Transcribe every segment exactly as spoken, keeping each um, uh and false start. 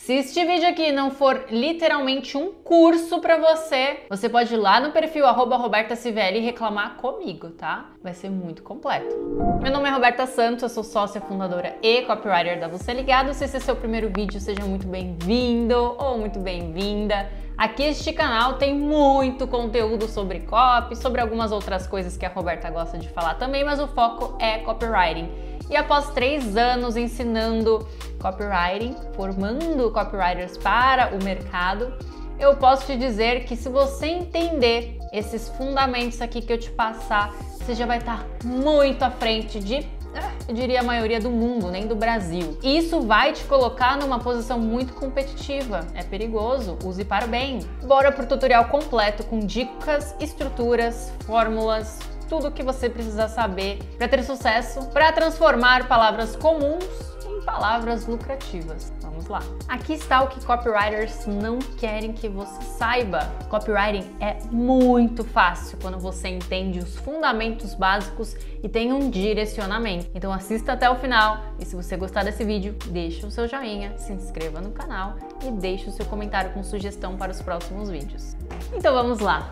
Se este vídeo aqui não for literalmente um curso pra você, você pode ir lá no perfil arroba Roberta Civelli e reclamar comigo, tá? Vai ser muito completo. Meu nome é Roberta Santos, eu sou sócia fundadora e copywriter da Você Ligado. Se esse é seu primeiro vídeo, seja muito bem-vindo ou muito bem-vinda. Aqui este canal tem muito conteúdo sobre copy, sobre algumas outras coisas que a Roberta gosta de falar também, mas o foco é copywriting. E após três anos ensinando copywriting, formando copywriters para o mercado, eu posso te dizer que se você entender esses fundamentos aqui que eu te passar, você já vai estar muito à frente de, eu diria, a maioria do mundo, nem do Brasil. E isso vai te colocar numa posição muito competitiva. É perigoso, use para o bem. Bora pro tutorial completo com dicas, estruturas, fórmulas, tudo o que você precisa saber para ter sucesso, para transformar palavras comuns em palavras lucrativas. Vamos lá. Aqui está o que copywriters não querem que você saiba. Copywriting é muito fácil quando você entende os fundamentos básicos e tem um direcionamento. Então assista até o final e se você gostar desse vídeo, deixa o seu joinha, se inscreva no canal e deixe o seu comentário com sugestão para os próximos vídeos. Então vamos lá.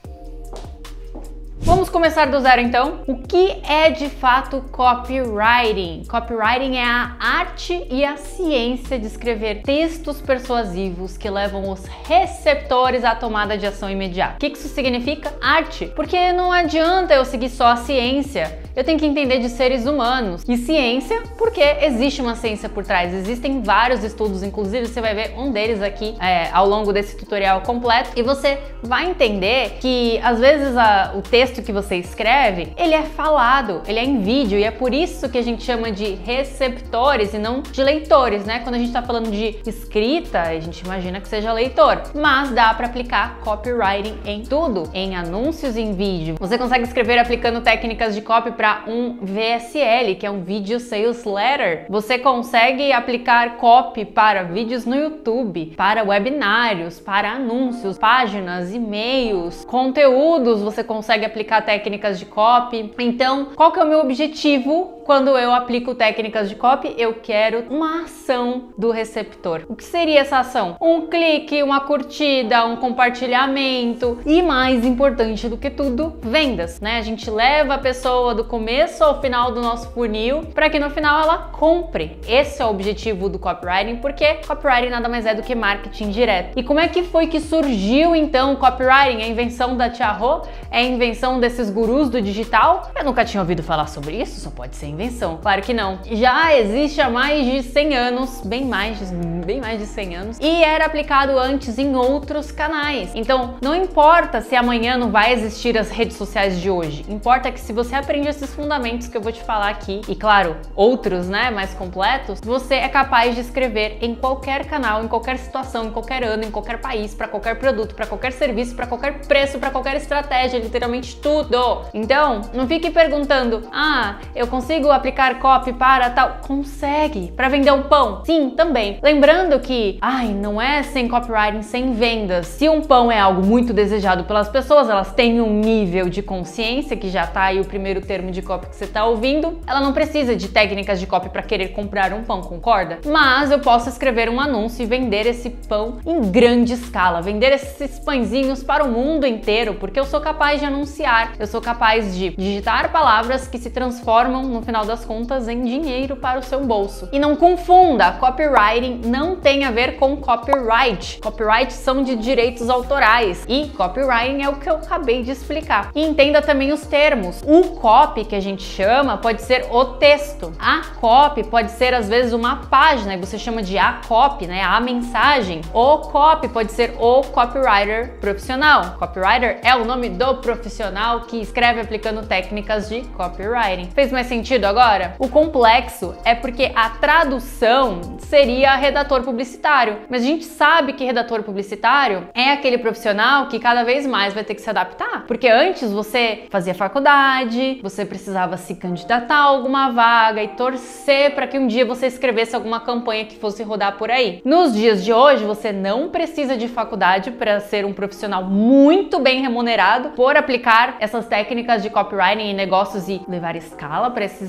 Vamos começar do zero então? O que é de fato copywriting? Copywriting é a arte e a ciência de escrever textos persuasivos que levam os receptores à tomada de ação imediata. O que isso significa? Arte. Porque não adianta eu seguir só a ciência. Eu tenho que entender de seres humanos. E ciência, porque existe uma ciência por trás. Existem vários estudos, inclusive você vai ver um deles aqui é, ao longo desse tutorial completo. E você vai entender que às vezes a, o texto que você escreve, ele é falado, ele é em vídeo. E é por isso que a gente chama de receptores e não de leitores, né? Quando a gente tá falando de escrita, a gente imagina que seja leitor. Mas dá para aplicar copywriting em tudo. Em anúncios em vídeo. Você consegue escrever aplicando técnicas de copy para um V S L, que é um Video Sales Letter. Você consegue aplicar copy para vídeos no YouTube, para webinários, para anúncios, páginas, e-mails, conteúdos. Você consegue aplicar técnicas de copy. Então, qual que é o meu objetivo quando eu aplico técnicas de copy? Eu quero uma ação do receptor. O que seria essa ação? Um clique, uma curtida, um compartilhamento e, mais importante do que tudo, vendas, né? A gente leva a pessoa do começo ao final do nosso funil para que no final ela compre. Esse é o objetivo do copywriting, porque copywriting nada mais é do que marketing direto. E como é que foi que surgiu então o copywriting? A invenção da Tia Rô? É a invenção desses gurus do digital? Eu nunca tinha ouvido falar sobre isso, só pode ser invenção. Claro que não. Já existe há mais de cem anos, bem mais de, bem mais de cem anos, e era aplicado antes em outros canais. Então, não importa se amanhã não vai existir as redes sociais de hoje, importa que se você aprende esses fundamentos que eu vou te falar aqui, e claro, outros, né, mais completos, você é capaz de escrever em qualquer canal, em qualquer situação, em qualquer ano, em qualquer país, para qualquer produto, para qualquer serviço, para qualquer preço, para qualquer estratégia, literalmente tudo. Então, não fique perguntando, ah, eu consigo aplicar copy para tal? Consegue. Para vender um pão? Sim, também. Lembrando que, ai, não é sem copywriting, sem vendas. Se um pão é algo muito desejado pelas pessoas, elas têm um nível de consciência, que já tá aí o primeiro termo de copy que você tá ouvindo, ela não precisa de técnicas de copy para querer comprar um pão, concorda? Mas eu posso escrever um anúncio e vender esse pão em grande escala, vender esses pãezinhos para o mundo inteiro, porque eu sou capaz de anunciar, eu sou capaz de digitar palavras que se transformam, no final das contas, em dinheiro para o seu bolso. E não confunda, copywriting não tem a ver com copyright. Copyright são de direitos autorais e copywriting é o que eu acabei de explicar. E entenda também os termos. O copy, que a gente chama, pode ser o texto. A copy pode ser, às vezes, uma página, e você chama de a copy, né? A mensagem. O copy pode ser o copywriter profissional. Copywriter é o nome do profissional que escreve aplicando técnicas de copywriting. Fez mais sentido agora? O complexo é porque a tradução seria redator publicitário, mas a gente sabe que redator publicitário é aquele profissional que cada vez mais vai ter que se adaptar, porque antes você fazia faculdade, você precisava se candidatar a alguma vaga e torcer para que um dia você escrevesse alguma campanha que fosse rodar por aí. Nos dias de hoje, você não precisa de faculdade para ser um profissional muito bem remunerado por aplicar essas técnicas de copywriting em negócios e levar escala para esses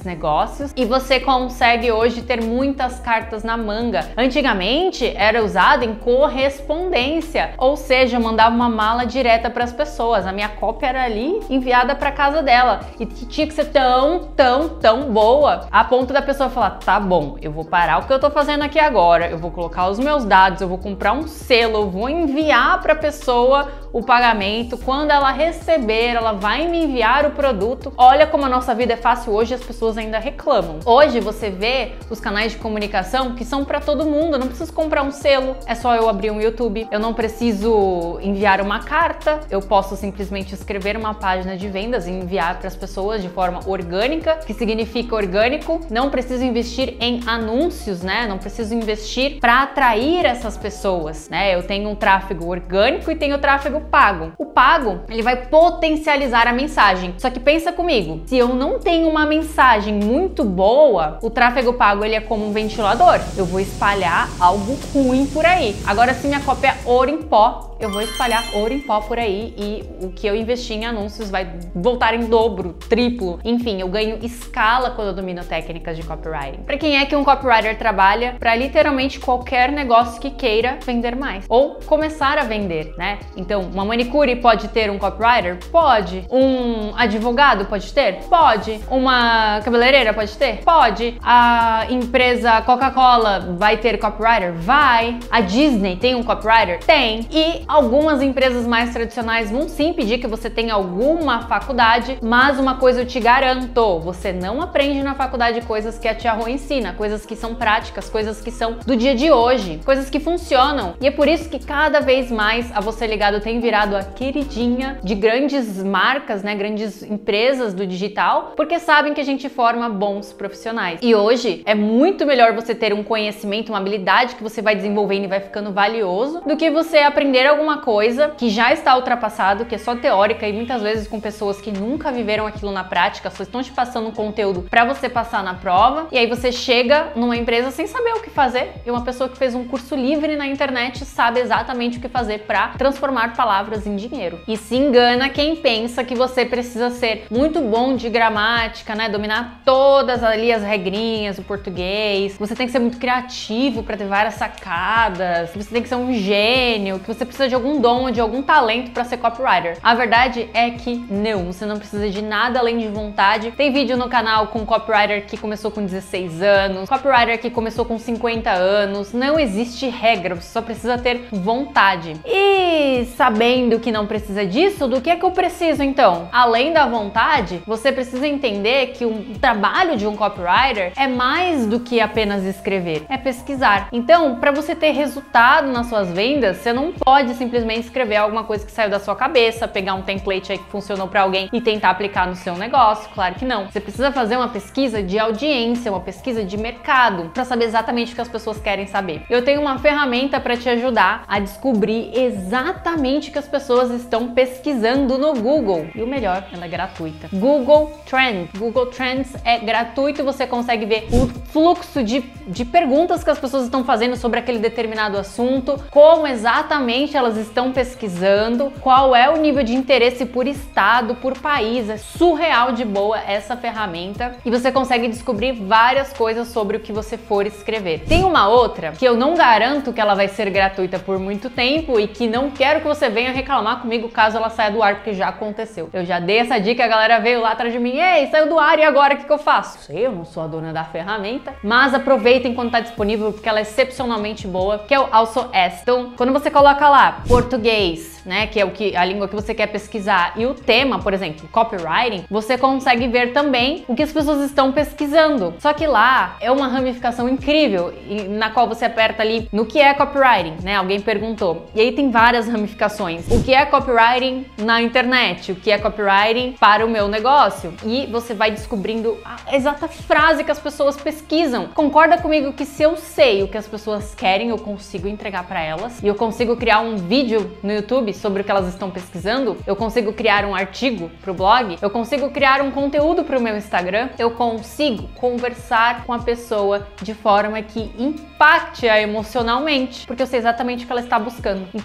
esses negócios e você consegue hoje ter muitas cartas na manga. Antigamente era usado em correspondência, ou seja, eu mandava uma mala direta para as pessoas. A minha cópia era ali enviada para casa dela e tinha que ser tão, tão, tão boa a ponto da pessoa falar: tá bom, eu vou parar o que eu tô fazendo aqui agora, eu vou colocar os meus dados, eu vou comprar um selo, eu vou enviar para a pessoa o pagamento. Quando ela receber, ela vai me enviar o produto. Olha como a nossa vida é fácil hoje, as pessoas ainda reclamam. Hoje você vê os canais de comunicação que são para todo mundo. Eu não preciso comprar um selo, é só eu abrir um YouTube. Eu não preciso enviar uma carta, eu posso simplesmente escrever uma página de vendas e enviar para as pessoas de forma orgânica, que significa orgânico. Não preciso investir em anúncios, né? Não preciso investir para atrair essas pessoas, né? Eu tenho um tráfego orgânico e tenho o tráfego pago. O pago, ele vai potencializar a mensagem. Só que pensa comigo, se eu não tenho uma mensagem muito boa, o tráfego pago ele é como um ventilador. Eu vou espalhar algo ruim por aí. Agora, se minha cópia é ouro em pó, eu vou espalhar ouro em pó por aí e o que eu investi em anúncios vai voltar em dobro, triplo. Enfim, eu ganho escala quando eu domino técnicas de copywriting. Para quem é que um copywriter trabalha? Para literalmente qualquer negócio que queira vender mais ou começar a vender, né? Então, uma manicure pode ter um copywriter? Pode. Um advogado pode ter? Pode. Uma cabeleireira pode ter? Pode. A empresa Coca-Cola vai ter copywriter? Vai. A Disney tem um copywriter? Tem. E algumas empresas mais tradicionais vão sim pedir que você tenha alguma faculdade, mas uma coisa eu te garanto, você não aprende na faculdade coisas que a tia Rô ensina, coisas que são práticas, coisas que são do dia de hoje, coisas que funcionam. E é por isso que cada vez mais a Você Ligado tem virado a queridinha de grandes marcas, né, grandes empresas do digital, porque sabem que a gente forma bons profissionais. E hoje é muito melhor você ter um conhecimento, uma habilidade que você vai desenvolvendo e vai ficando valioso, do que você aprender alguma coisa que já está ultrapassado, que é só teórica e muitas vezes com pessoas que nunca viveram aquilo na prática, só estão te passando um conteúdo para você passar na prova, e aí você chega numa empresa sem saber o que fazer, e uma pessoa que fez um curso livre na internet sabe exatamente o que fazer para transformar palavras em dinheiro. E se engana quem pensa que você precisa ser muito bom de gramática, né, dominar todas ali as regrinhas do português, você tem que ser muito criativo para ter várias sacadas, você tem que ser um gênio, que você precisa de algum dom, de algum talento para ser copywriter. A verdade é que não, você não precisa de nada além de vontade. Tem vídeo no canal com copywriter que começou com dezesseis anos, copywriter que começou com cinquenta anos. Não existe regra, você só precisa ter vontade. E sabendo que não precisa disso, do que é que eu preciso então? Além da vontade, você precisa entender que o trabalho de um copywriter é mais do que apenas escrever, é pesquisar. Então, para você ter resultado nas suas vendas, você não pode simplesmente escrever alguma coisa que saiu da sua cabeça, pegar um template aí que funcionou para alguém e tentar aplicar no seu negócio. Claro que não. Você precisa fazer uma pesquisa de audiência, uma pesquisa de mercado, para saber exatamente o que as pessoas querem saber. Eu tenho uma ferramenta para te ajudar a descobrir exatamente o que as pessoas estão pesquisando no Google. E o melhor, ela é gratuita. Google Trends. Google Trends é gratuito, você consegue ver o fluxo de, de perguntas que as pessoas estão fazendo sobre aquele determinado assunto, como exatamente elas estão pesquisando, qual é o nível de interesse por estado, por país. É surreal de boa essa ferramenta e você consegue descobrir várias coisas sobre o que você for escrever. Tem uma outra que eu não garanto que ela vai ser gratuita por muito tempo e que não quero que você venha reclamar comigo caso ela saia do ar, porque já aconteceu. Eu já dei essa dica, a galera veio lá atrás de mim: ei, saiu do ar e agora o que, que eu faço? Sei, eu não sou a dona da ferramenta, mas aproveita enquanto tá disponível porque ela é excepcionalmente boa, que é o Also Ask. Então, quando você coloca lá português, né, que é o que a língua que você quer pesquisar, e o tema, por exemplo, copywriting, você consegue ver também o que as pessoas estão pesquisando. Só que lá é uma ramificação incrível, na qual você aperta ali no que é copywriting, né? Alguém perguntou. E aí tem várias ramificações. O que é copywriting na internet? O que é copywriting para o meu negócio? E você vai descobrindo a exata frase que as pessoas pesquisam. Concorda comigo que se eu sei o que as pessoas querem, eu consigo entregar para elas, e eu consigo criar um vídeo no YouTube sobre o que elas estão pesquisando, eu consigo criar um artigo pro blog, eu consigo criar um conteúdo pro meu Instagram, eu consigo conversar com a pessoa de forma que impacte-a emocionalmente, porque eu sei exatamente o que ela está buscando. Então, o primeiro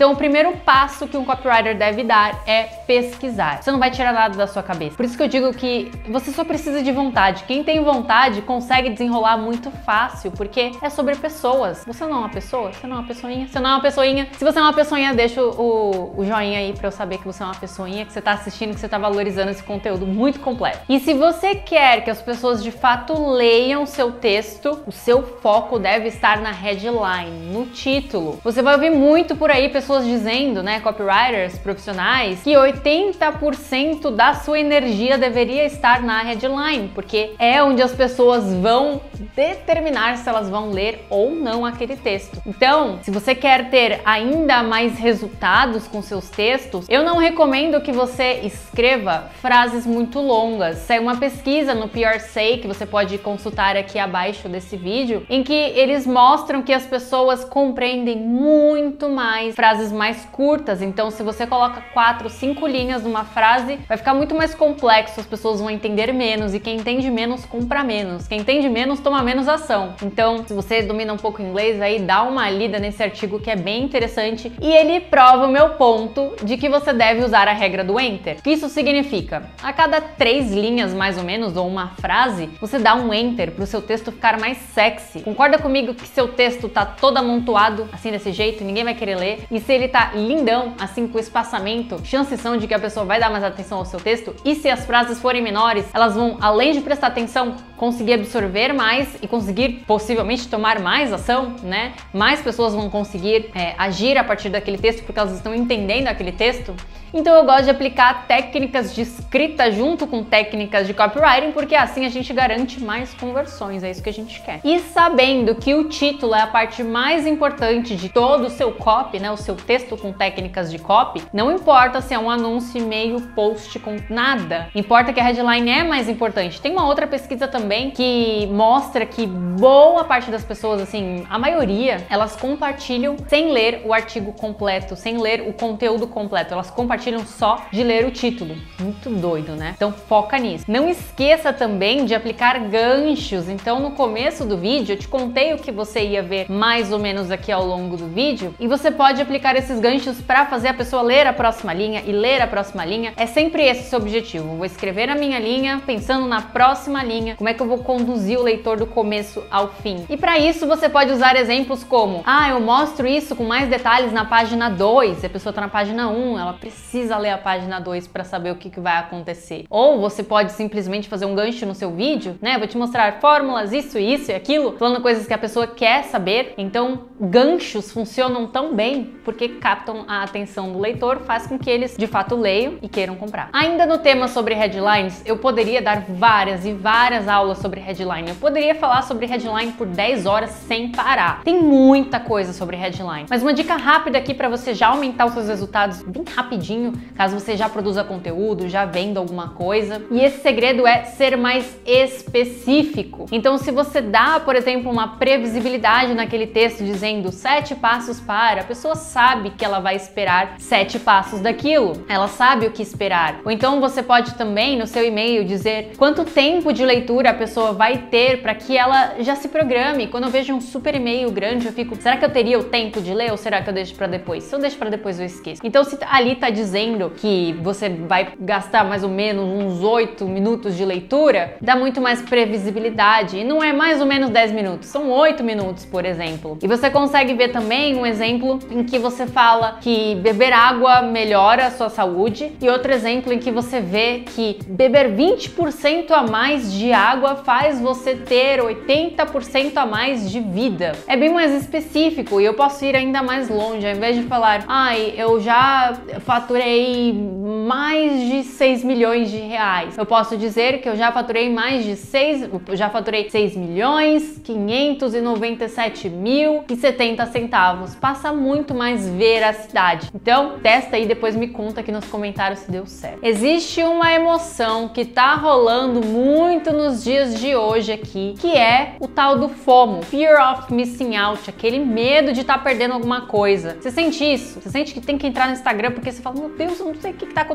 primeiro passo que um copywriter deve dar é pesquisar. Você não vai tirar nada da sua cabeça. Por isso que eu digo que você só precisa de vontade. Quem tem vontade consegue desenrolar muito fácil, porque é sobre pessoas. Você não é uma pessoa? Você não é uma pessoinha? Você não é uma pessoinha? Se você é uma pessoinha, deixa o, o joinha aí pra eu saber que você é uma pessoinha, que você tá assistindo, que você tá valorizando esse conteúdo muito completo. E se você quer que as pessoas de fato leiam o seu texto, o seu foco deve estar na headline, no título. Você vai ouvir muito por aí pessoas dizendo, né, copywriters profissionais, que oitenta por cento da sua energia deveria estar na headline, porque é onde as pessoas vão determinar se elas vão ler ou não aquele texto. Então, se você quer ter ainda mais resultados com seus textos, eu não recomendo que você escreva frases muito longas. Saiu uma pesquisa no P R C que você pode consultar aqui abaixo desse vídeo, em que eles mostram que as pessoas compreendem muito mais frases mais curtas. Então, se você coloca quatro, cinco linhas numa frase, vai ficar muito mais complexo, as pessoas vão entender menos, e quem entende menos compra menos, quem entende menos toma menos ação. Então, se você domina um pouco inglês, aí dá uma lida nesse artigo que é bem interessante, e ele prova o meu ponto de que você deve usar a regra do enter. O que isso significa? A cada três linhas, mais ou menos, ou uma frase, você dá um enter para o seu texto ficar mais sexy. Concorda comigo que seu texto tá todo amontoado, assim desse jeito, ninguém vai querer ler? E se ele tá lindão, assim com espaçamento, chances são de que a pessoa vai dar mais atenção ao seu texto? E se as frases forem menores, elas vão, além de prestar atenção, conseguir absorver mais e conseguir possivelmente tomar mais ação, né? Mais pessoas vão conseguir é, agir a partir daquele texto porque elas estão entendendo aquele texto. Então eu gosto de aplicar técnicas de escrita junto com técnicas de copywriting, porque assim a gente garante mais conversões, é isso que a gente quer. E sabendo que o título é a parte mais importante de todo o seu copy, né, o seu texto com técnicas de copy, não importa se é um anúncio, e-mail, post com nada, importa que a headline é mais importante. Tem uma outra pesquisa também que mostra que boa parte das pessoas, assim, a maioria, elas compartilham sem ler o artigo completo, sem ler o conteúdo completo, elas compartilham só de ler o título. Muito doido, né? Então foca nisso. Não esqueça também de aplicar ganchos. Então no começo do vídeo eu te contei o que você ia ver mais ou menos aqui ao longo do vídeo, e você pode aplicar esses ganchos para fazer a pessoa ler a próxima linha e ler a próxima linha. É sempre esse o seu objetivo. Eu vou escrever a minha linha pensando na próxima linha, como é que eu vou conduzir o leitor do começo ao fim. E para isso você pode usar exemplos como: ah, eu mostro isso com mais detalhes na página dois, a pessoa tá na página um, ela precisa ler a página dois para saber o que, que vai acontecer. Ou você pode simplesmente fazer um gancho no seu vídeo, né? Vou te mostrar fórmulas, isso, isso e aquilo, falando coisas que a pessoa quer saber. Então, ganchos funcionam tão bem porque captam a atenção do leitor, faz com que eles de fato leiam e queiram comprar. Ainda no tema sobre headlines, eu poderia dar várias e várias aulas sobre headline. Eu poderia falar sobre headline por dez horas sem parar. Tem muita coisa sobre headline. Mas uma dica rápida aqui para você já aumentar os seus resultados bem rapidinho, caso você já produza conteúdo, já venda alguma coisa. E esse segredo é ser mais específico. Então, se você dá, por exemplo, uma previsibilidade naquele texto dizendo sete passos para, a pessoa sabe que ela vai esperar sete passos daquilo. Ela sabe o que esperar. Ou então você pode também no seu e-mail dizer quanto tempo de leitura a pessoa vai ter para que ela já se programe. Quando eu vejo um super e-mail grande, eu fico, será que eu teria o tempo de ler ou será que eu deixo para depois? Se eu deixo para depois, eu esqueço. Então, se ali tá dizendo que você vai gastar mais ou menos uns oito minutos de leitura, dá muito mais previsibilidade. E não é mais ou menos dez minutos, são oito minutos, por exemplo. E você consegue ver também um exemplo em que você fala que beber água melhora a sua saúde, e outro exemplo em que você vê que beber vinte por cento a mais de água faz você ter oitenta por cento a mais de vida. É bem mais específico, e eu posso ir ainda mais longe. Ao invés de falar, ai, eu já faturei mais de seis milhões de reais, eu posso dizer que eu já faturei mais de seis, eu já faturei seis milhões quinhentos e noventa e sete mil e setenta centavos. Passa muito mais veracidade. Então, testa aí, depois me conta aqui nos comentários se deu certo. Existe uma emoção que tá rolando muito nos dias de hoje aqui, que é o tal do FOMO, Fear of Missing Out, aquele medo de estar tá perdendo alguma coisa. Você sente isso? Você sente que tem que entrar no Instagram porque você fala, meu Deus, eu não sei o que, que tá acontecendo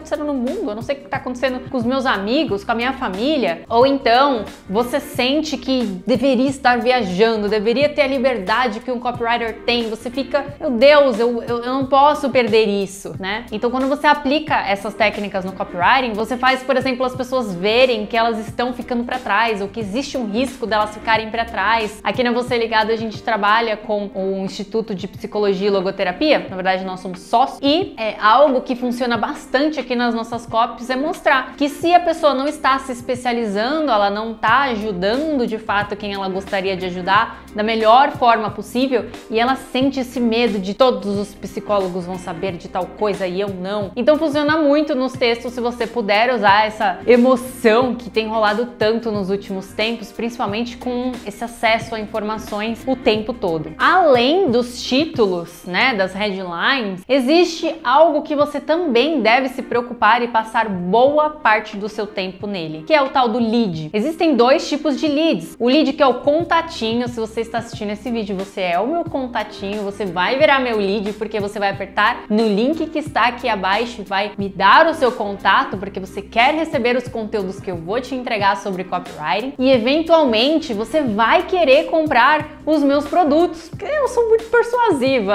acontecendo no mundo, eu não sei o que tá acontecendo com os meus amigos, com a minha família. Ou então, você sente que deveria estar viajando, deveria ter a liberdade que um copywriter tem. Você fica, meu Deus, eu, eu, eu não posso perder isso, né? Então, quando você aplica essas técnicas no copywriting, você faz, por exemplo, as pessoas verem que elas estão ficando para trás, ou que existe um risco delas ficarem para trás. Aqui na Você Ligado a gente trabalha com o Instituto de Psicologia e Logoterapia, na verdade nós somos sócios, e é algo que funciona bastante aqui nas nossas copies é mostrar que se a pessoa não está se especializando, ela não está ajudando de fato quem ela gostaria de ajudar da melhor forma possível, e ela sente esse medo de todos os psicólogos vão saber de tal coisa e eu não. Então funciona muito nos textos se você puder usar essa emoção que tem rolado tanto nos últimos tempos, principalmente com esse acesso a informações o tempo todo. Além dos títulos, né, das headlines, existe algo que você também deve se preocupar e passar boa parte do seu tempo nele, que é o tal do lead. Existem dois tipos de leads. O lead que é o contatinho, se você está assistindo esse vídeo, você é o meu contatinho, você vai virar meu lead porque você vai apertar no link que está aqui abaixo e vai me dar o seu contato porque você quer receber os conteúdos que eu vou te entregar sobre copywriting e eventualmente você vai querer comprar os meus produtos, porque eu sou muito persuasiva.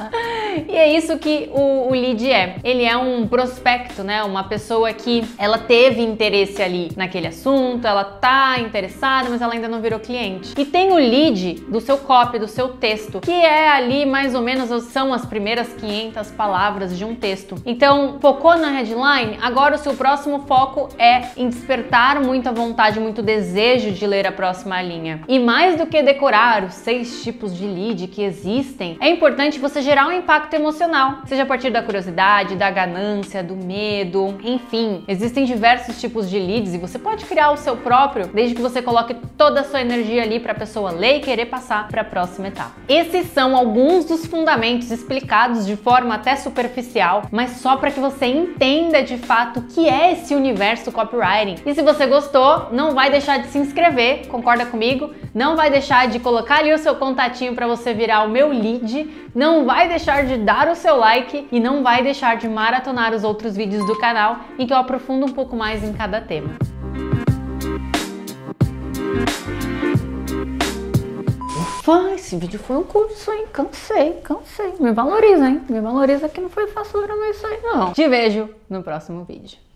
E é isso que o, o lead é. Ele é um prospecto, né? Uma pessoa que ela teve interesse ali naquele assunto, ela tá interessada, mas ela ainda não virou cliente. E tem o lead do seu copy, do seu texto, que é ali mais ou menos, são as primeiras quinhentas palavras de um texto. Então, focou na headline, agora o seu próximo foco é em despertar muita vontade, muito desejo de ler a próxima linha. E mais do que decorar os seis tipos de lead que existem, é importante você gerar um impacto emocional, seja a partir da curiosidade, da ganância, do medo, enfim. Existem diversos tipos de leads e você pode criar o seu próprio, desde que você coloque toda a sua energia ali para a pessoa ler e querer passar para a próxima etapa. Esses são alguns dos fundamentos explicados de forma até superficial, mas só para que você entenda de fato o que é esse universo copywriting. E se você gostou, não vai deixar de se inscrever, concorda comigo? Não vai deixar de colocar ali o seu contatinho para você virar o meu lead, não vai deixar de dar o seu like e não vai deixar de maratonar os outros vídeos do canal em que eu aprofundo um pouco mais em cada tema. Ufa, esse vídeo foi um curso, hein? Cansei, cansei. Me valoriza, hein? Me valoriza que não foi fácil gravar isso aí, não. Te vejo no próximo vídeo.